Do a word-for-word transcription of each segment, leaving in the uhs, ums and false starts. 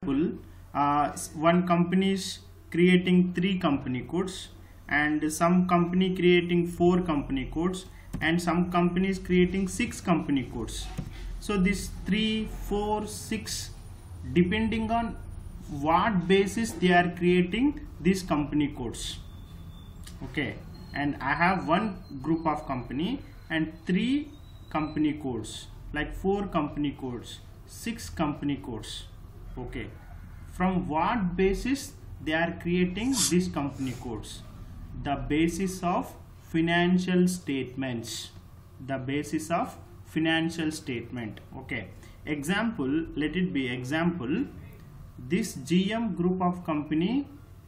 uh, one company is creating three company codes, and some company creating four company codes, and some companies creating six company codes. So this three, four, six, depending on what basis they are creating these company codes. Okay, and I have one group of company and three company codes, like four company codes, six company codes. Okay, from what basis they are creating these company codes? The basis of financial statements. The basis of financial statement. Okay, example, let it be example, this G M group of company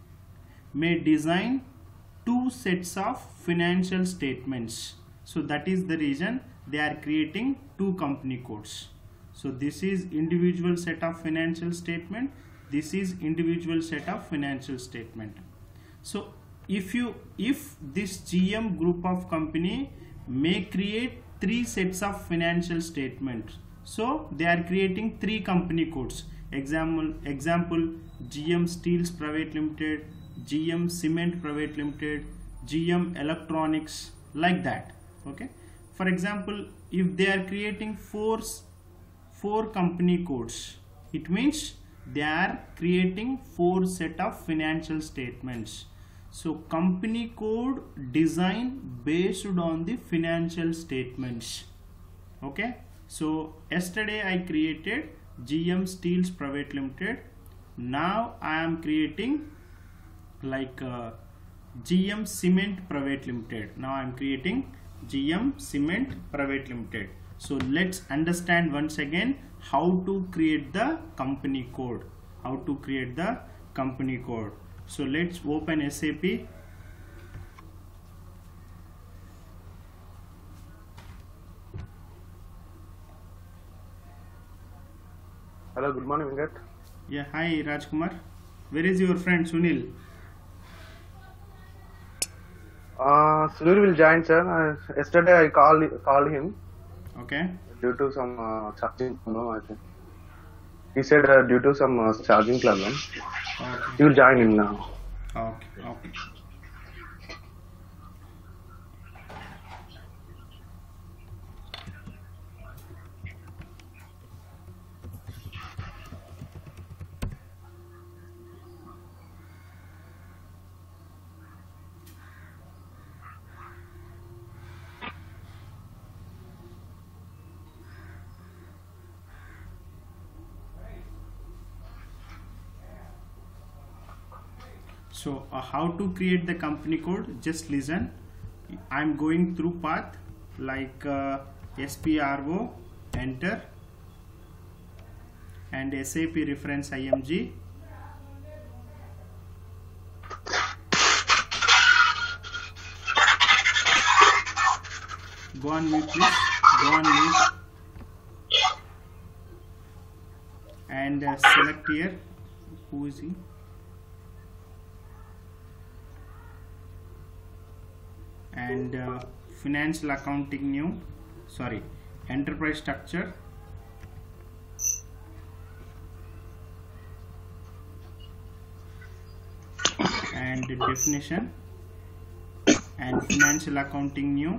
may design two sets of financial statements. So that is the reason they are creating two company codes. So this is individual set of financial statement, this is individual set of financial statement. So if you if this G M group of company may create three sets of financial statements, so they are creating three company codes. Example, example G M Steels Private Limited, G M Cement Private Limited, G M Electronics, like that. Okay, for example, if they are creating four four company codes, it means they are creating four set of financial statements. So company code design based on the financial statements. Okay, so yesterday I created G M Steels Private Limited. Now I am creating like uh, G M Cement Private Limited. Now I am creating G M Cement Private Limited. So let's understand once again how to create the company code. How to create the company code. So let's open S A P. Hello, good morning, Venkat. Yeah, hi Rajkumar. Where is your friend Sunil? Uh, Sunil will join, sir. Uh, yesterday I called called him. Okay. Due to some uh, charging problem, I think. He said uh, due to some uh, charging problem. Okay. He will join him now. Okay. Okay. So uh, how to create the company code? Just listen. I'm going through path like uh, S P R O, enter, and S A P reference I M G. Go on mute, please. Go on mute. And uh, select here. Who is he? And uh, financial accounting new, sorry, enterprise structure, and definition, and financial accounting new,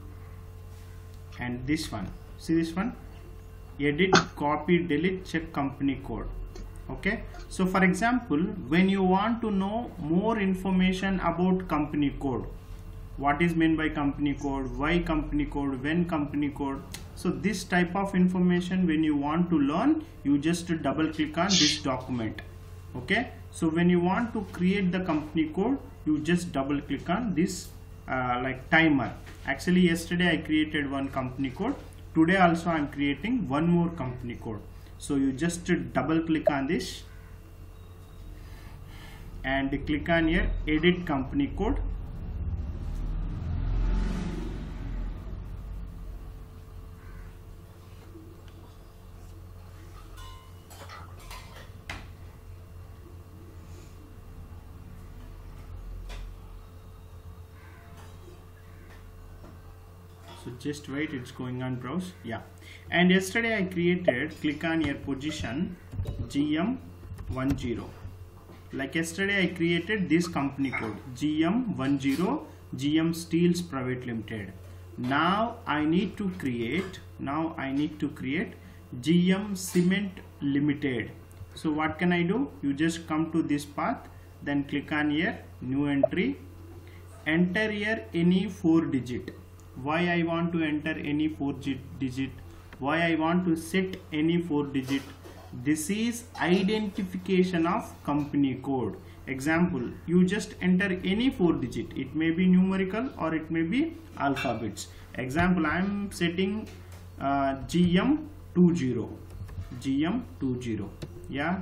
and this one, see this one, edit, copy, delete, check company code. Okay, so for example, when you want to know more information about company code, what is meant by company code, why company code, when company code, so this type of information when you want to learn, you just double click on this document. Okay, so when you want to create the company code, you just double click on this uh, like timer. Actually yesterday I created one company code, today also I am creating one more company code. So you just double click on this and click on here edit company code. So just wait, it's going on browse. Yeah, and yesterday I created, click on your position G M one zero. Like yesterday I created this company code G M one zero, G M Steels Private Limited. Now I need to create, now I need to create G M Cement Limited. So what can I do? You just come to this path, then click on here, new entry, enter here any four digit. Why I want to enter any four digit? Why I want to set any four digit? This is identification of company code. Example, you just enter any four digit. It may be numerical or it may be alphabets. Example, I am setting uh, G M two zero. G M two zero. Yeah.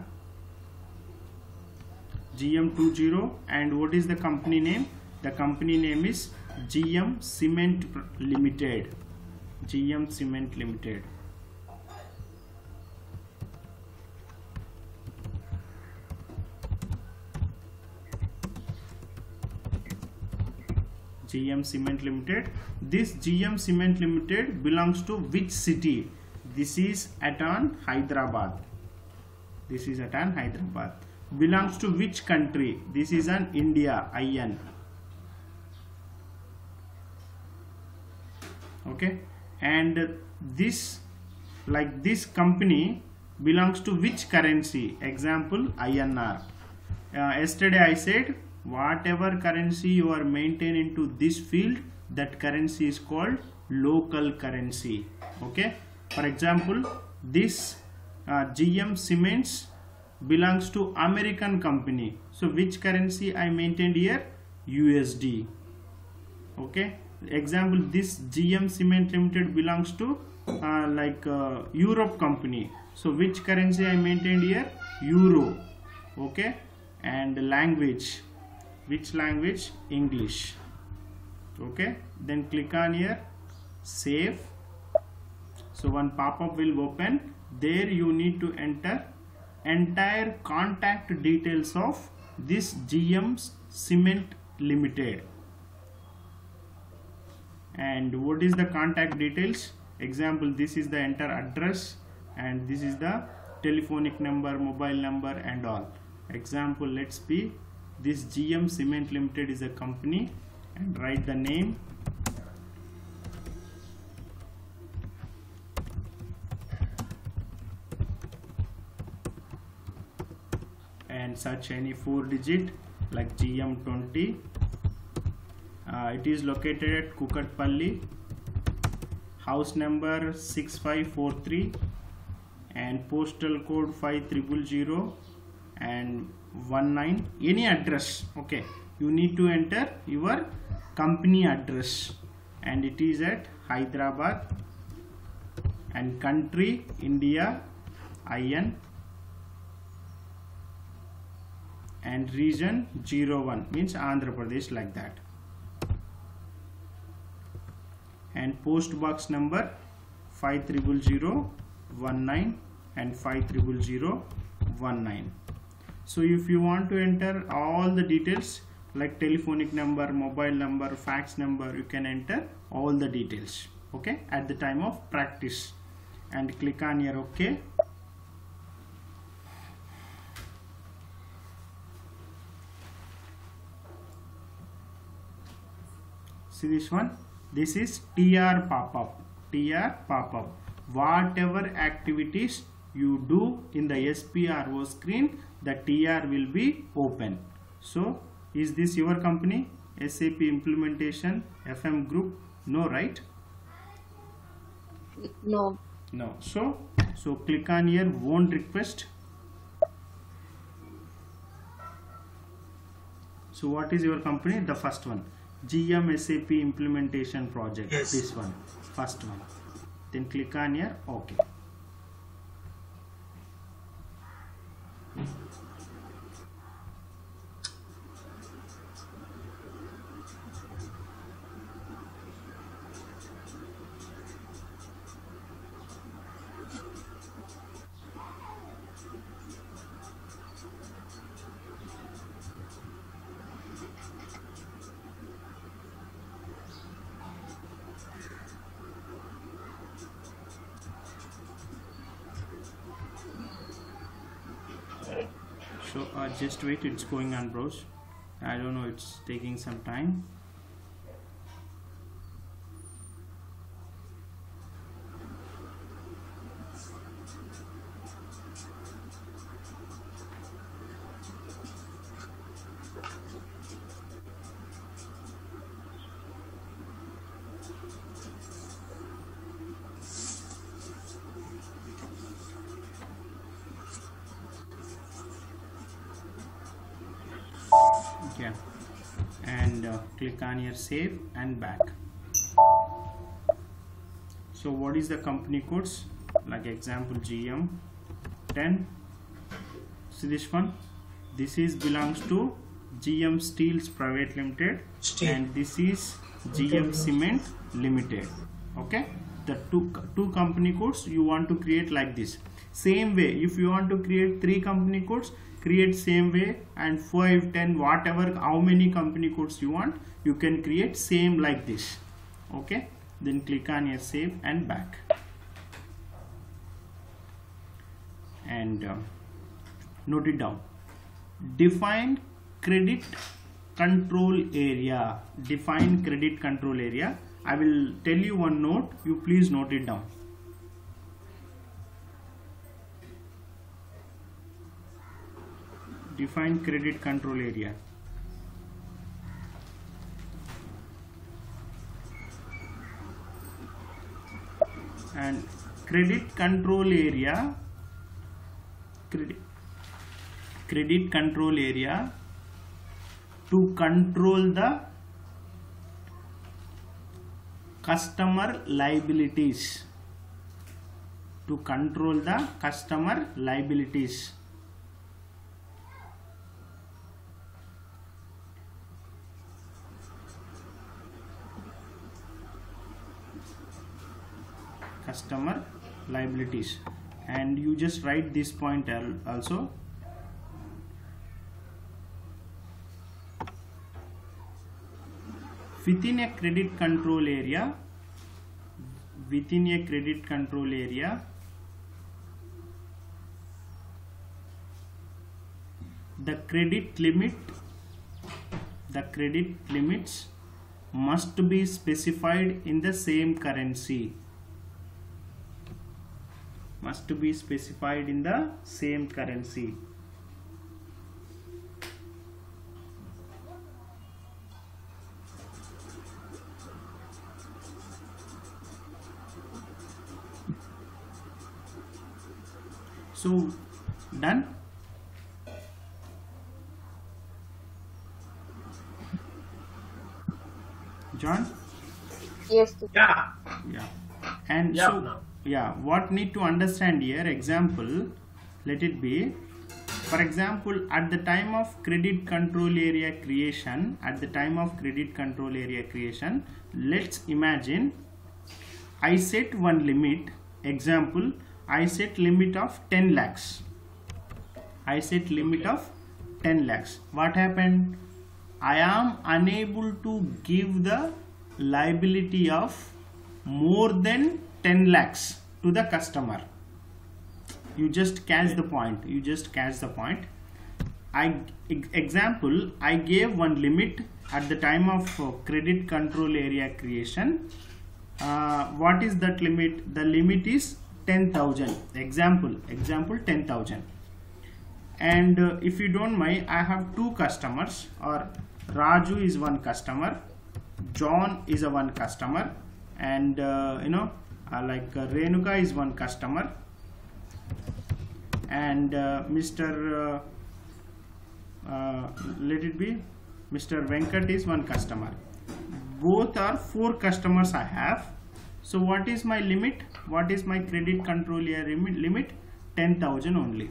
G M two zero. And what is the company name? The company name is G M Cement Limited. G M Cement Limited. G M Cement Limited. This G M Cement Limited belongs to which city? This is at an Hyderabad. This is at an Hyderabad. Belongs to which country? This is an India. I N. Okay. And this, like this company belongs to which currency? Example, I N R. Uh, yesterday I said, whatever currency you are maintaining into this field, that currency is called local currency. Okay. For example, this uh, G M Cements belongs to American company. So which currency I maintained here? U S D. Okay. Example, this G M Cement Limited belongs to uh, like uh, Europe company. So which currency I maintained here? Euro. Okay. And language. Which language? English. Okay. Then click on here, save. So one pop-up will open. There you need to enter entire contact details of this G M Cement Limited. And what is the contact details? Example, this is the enter address and this is the telephonic number, mobile number and all. Example, let's be this G M Cement Limited is a company, and write the name. And search any four digit like G M twenty. Uh, it is located at Kukatpalli, house number six five four three and postal code five zero zero zero and one nine, any address. Okay, you need to enter your company address and it is at Hyderabad and country India, I N, and region zero one means Andhra Pradesh, like that. And post box number five zero zero zero one nine and five zero zero zero one nine. So if you want to enter all the details like telephonic number, mobile number, fax number, you can enter all the details, okay, at the time of practice. And click on here OK. See this one? This is T R pop-up. T R pop-up. Whatever activities you do in the S P R O screen, the T R will be open. So is this your company? S A P Implementation F M Group? No, right? No. No. So so click on here won't request. So what is your company? The first one, G M S A P Implementation Project. Yes. This one, first one. Then click on here OK. So uh, just wait, it's going on browse. I don't know, it's taking some time. Yeah, and uh, click on here save and back. So what is the company codes? Like example G M ten. See this one, this is belongs to G M Steels Private Limited, Steel. and this is G M Cement Limited. Okay, the two two company codes you want to create like this. Same way, if you want to create three company codes, create same way, and five, ten, whatever, how many company codes you want, you can create same like this. Okay, then click on here save and back, and uh, note it down. Define credit control area. Define credit control area. I will tell you one note, you please note it down. Define credit control area. And credit control area, credit, credit control area to control the customer liabilities. To control the customer liabilities. Customer liabilities, and you just write this point also. Within a credit control area, within a credit control area, the credit limit, the credit limits must be specified in the same currency. Must be specified in the same currency. So done. John? Yes. Yeah. Yeah. And Yeah, so now. yeah, what need to understand here, example, let it be, for example, at the time of credit control area creation, at the time of credit control area creation, let's imagine I set one limit, example, I set limit of ten lakhs. I set limit of ten lakhs. What happened? I am unable to give the liability of more than ten lakhs to the customer. You just catch the point. You just catch the point. I example, I gave one limit at the time of uh, credit control area creation. Uh, what is that limit? The limit is ten thousand. Example, example ten thousand. And uh, if you don't mind, I have two customers, or Raju is one customer, John is a one customer, and uh, you know uh, like uh, Renuka is one customer, and uh, Mister Uh, uh, let it be Mister Venkat is one customer. Both are four customers I have. So what is my limit? What is my credit control area limit? ten thousand only.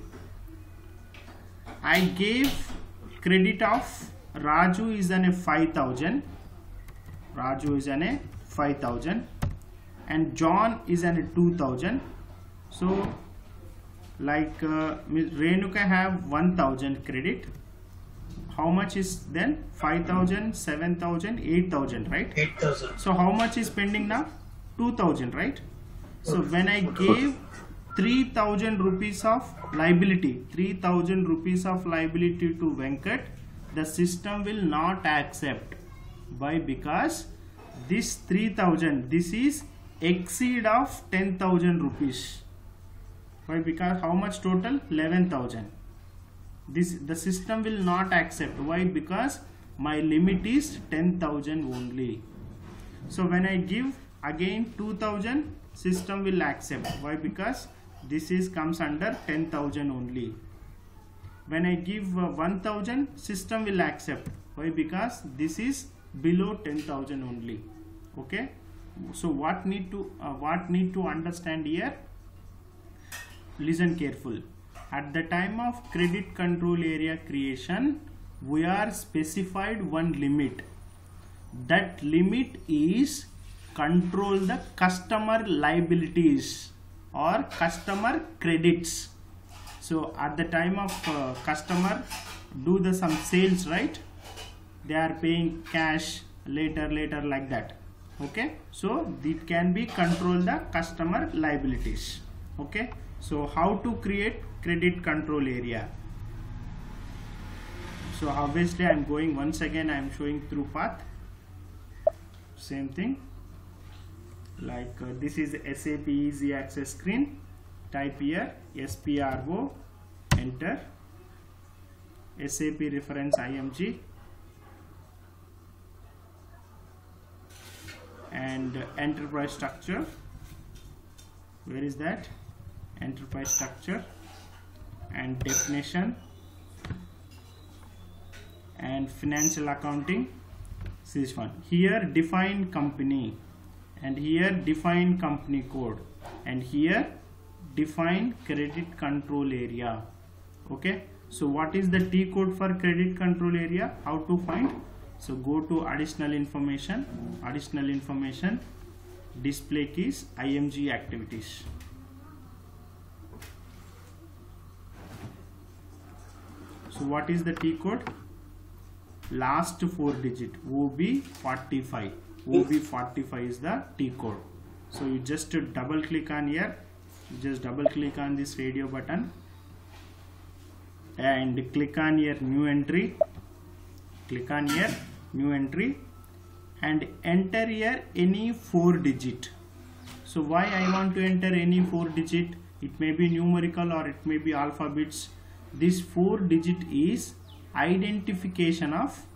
I gave credit of Raju is an a five thousand. Raju is an a five thousand, and John is an a two thousand. So like uh, Renuka have one thousand credit. How much is then? five thousand, seven thousand, eight thousand, right? eight thousand. So how much is pending now? two thousand, right? So when I gave three thousand rupees of liability, three thousand rupees of liability to Venkat, the system will not accept. Why? Because this three thousand, this is exceed of ten thousand rupees. Why? Because how much total? eleven thousand. This the system will not accept. Why? Because my limit is ten thousand only. So when I give again two thousand, system will accept. Why? Because this is comes under ten thousand only. When I give uh, one thousand, system will accept. Why? Because this is below ten thousand only. Okay. So what need to uh, what need to understand here? Listen careful. At the time of credit control area creation, we are specified one limit. That limit is control the customer liabilities or customer credits. So at the time of uh, customer do the some sales, right? They are paying cash later later like that. Okay, so it can be control the customer liabilities. Okay, so how to create credit control area? So obviously I am going once again, I am showing through path. Same thing, like uh, this is S A P Easy Access screen. Type here S P R O, enter S A P reference I M G and uh, enterprise structure. Where is that? Enterprise structure and definition and financial accounting. This one here, define company, and here define company code, and here define credit control area. Okay, so what is the T code for credit control area? How to find? So go to additional information, additional information, display keys, I M G activities. So what is the T code? Last four digit, O B forty-five. O B forty-five is the T code. So you just double click on here, you just double click on this radio button and click on here new entry, click on here new entry and enter here any four digit. So why I want to enter any four digit? It may be numerical or it may be alphabets. This four digit is identification of,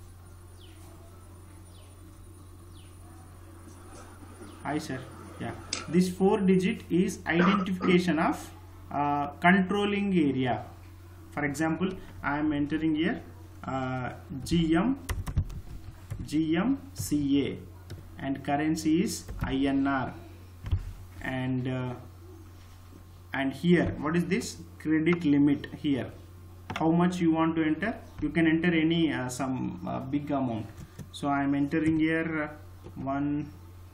hi sir, yeah, this four digit is identification of uh, controlling area. For example, I am entering here uh, G M G M C A and currency is I N R, and uh, and here what is this? Credit limit. Here how much you want to enter? You can enter any uh, some uh, big amount. So I am entering here uh, one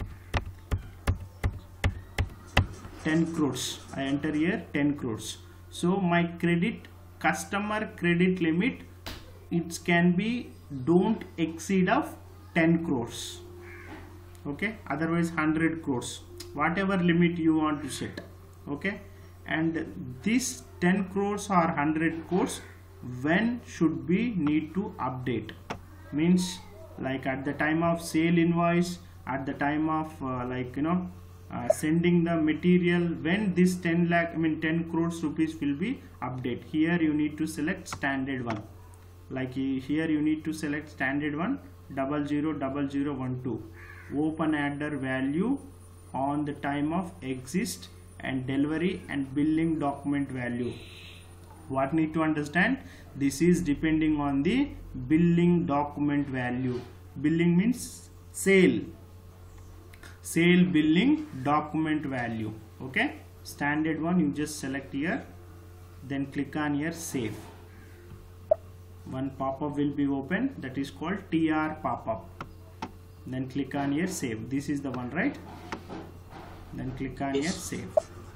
ten crores. I enter here ten crores. So my credit customer credit limit, it can be don't exceed of ten crores. Okay, otherwise one hundred crores, whatever limit you want to set. Okay, and this ten crores or one hundred crores when should be need to update? Means like at the time of sale invoice, at the time of uh, like you know uh, sending the material, when this ten lakh I mean ten crores rupees will be update. Here you need to select standard one. Like here you need to select standard one, double zero double zero one two. Open adder value on the time of exist and delivery and billing document value. What need to understand? This is depending on the billing document value. Billing means sale. Sale billing document value. Okay. Standard one you just select here. Then click on here save. One pop-up will be open, that is called T R pop-up. Then click on here save. This is the one, right? Then click on here save.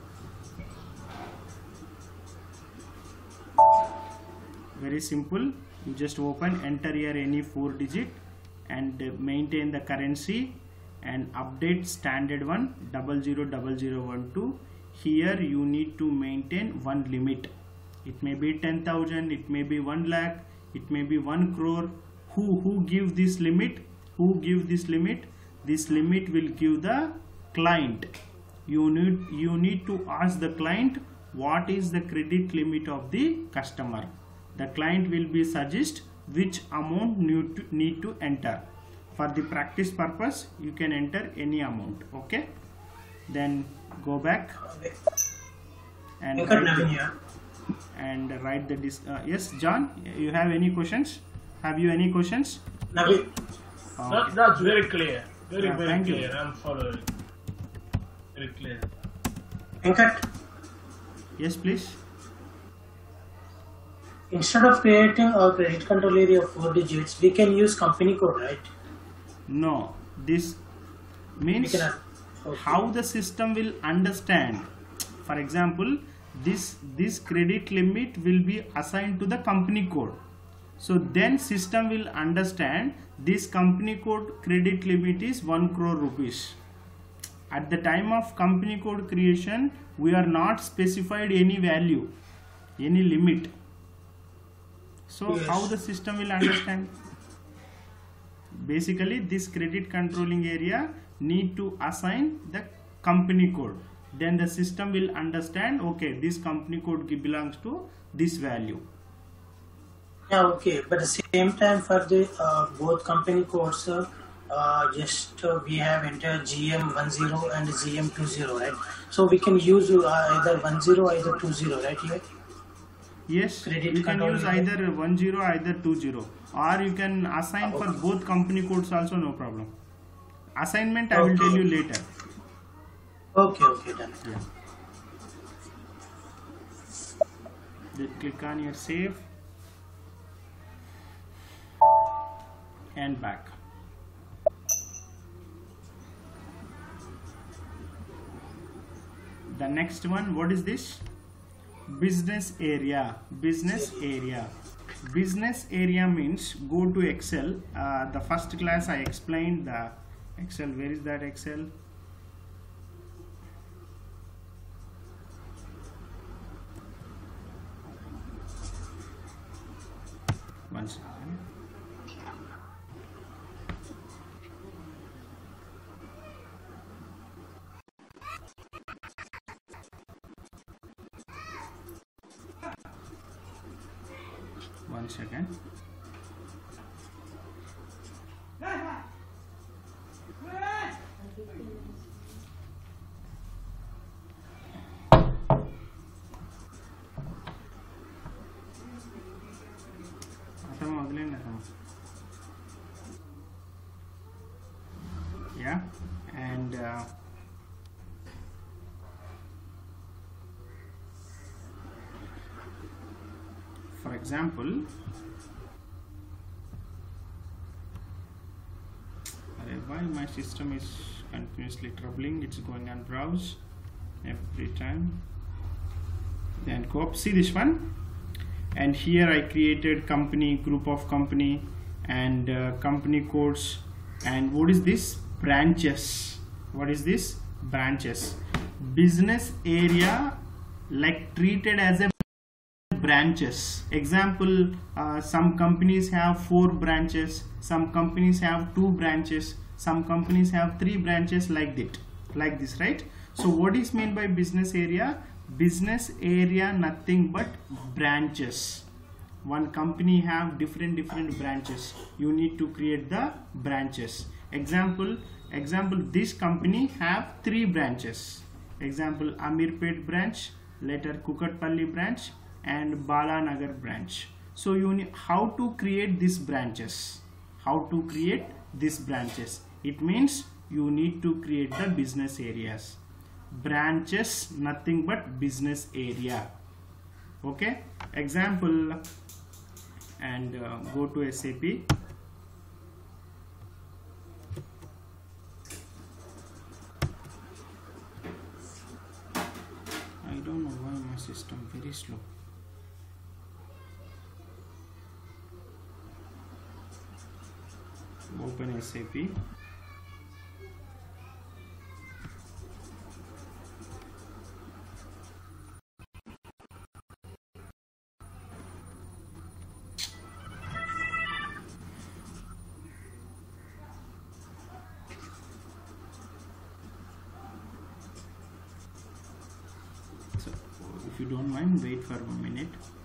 Very simple. You just open, enter here any four digit and maintain the currency and update standard one double zero double zero one two. here you need to maintain one limit. It may be ten thousand, it may be one lakh, it may be one crore. Who who give this limit? Who give this limit? This limit will give the client. You need you need to ask the client what is the credit limit of the customer. The client will be suggest which amount need to, need to enter. For the practice purpose, you can enter any amount. Okay. Then go back and write the, and write the dis uh, yes, John, you have any questions? Have you any questions? Naveen. Okay. That, that's very clear. Very, Yeah, very thank you. clear. I'm following. Very clear. Venkat, Yes, please. instead of creating a credit control area of four digits, we can use company code, right? No, this We means can. Okay. how the system will understand. For example, this this credit limit will be assigned to the company code. So then system will understand this company code credit limit is one crore rupees. At the time of company code creation, we are not specified any value, any limit. So Yes. how the system will understand? Basically, this credit controlling area need to assign the company code. Then the system will understand, okay, this company code belongs to this value. Yeah, okay. But at the same time, for the uh, both company codes, uh, uh, just uh, we have entered G M one zero and G M two zero, right? So we can use uh, either one zero, either two zero, right? Here. Yes, Credit you can control use limit. either one zero, either two zero, or you can assign for both company codes also, no problem. Assignment I will Okay. tell you later. Okay, okay, done. Yeah. Then click on your save and back. The next one, what is this? Business area. Business area. Business area means go to Excel. Uh, the first class I explained the Excel. Where is that Excel? One second. One second. అర్థం వదిలేండి అర్థం. Yeah, and uh, for example, why my system is continuously troubling, it's going on browse every time. Then go up, see this one, and here I created company, group of company, and uh, company codes. And what is this? Branches. What is this? Branches. Business area, like treated as a branches. Example, uh, some companies have four branches, some companies have two branches, some companies have three branches, like that, like this, right? So what is meant by business area? Business area nothing but branches. One company have different different branches. You need to create the branches. Example, example this company have three branches. Example, Amirpet branch, later Kukatpalli branch, and Balanagar branch. So you need how to create these branches. How to create these branches? It means you need to create the business areas. Branches nothing but business area. Okay. Example, and uh, go to S A P. I don't know why my system very slow. Open S A P. if you don't mind, wait for a minute.